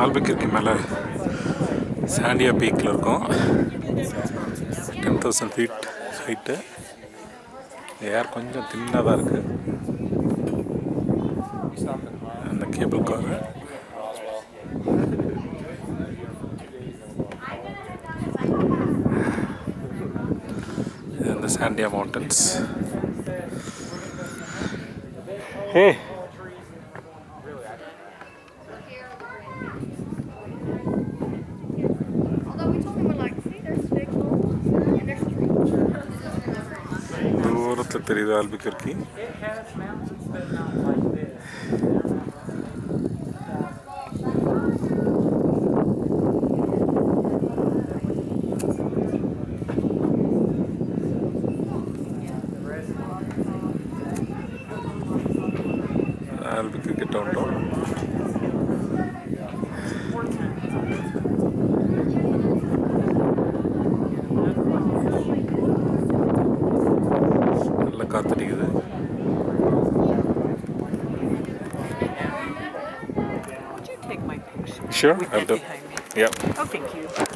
Albuquerque மேலே Sandia Peakல இருக்கோம். 10,000 feet height. ஏர் கொஞ்சம் தின்னாக தான் இருக்குது. அந்த cable car the Sandia Mountains. Hey! Although we told him we're like, see, there's big holes and there's trees. தூரத்தில் தெரியுது Albuquerque. It has mountains, but not like this. Albuquerque downtown. நல்ல காத்தடிக்குது. Would you take my picture? Sure, With I'll that do. behind me? Yeah. Oh, thank you.